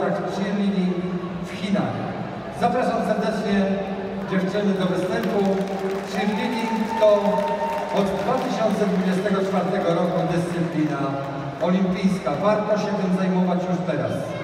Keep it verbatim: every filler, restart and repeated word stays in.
cheerleading w Chinach. Zapraszam serdecznie dziewczyny do występu. Cheerleading to od dwa tysiące dwudziestego czwartego roku dyscyplina olimpijska. Warto się tym zajmować już teraz.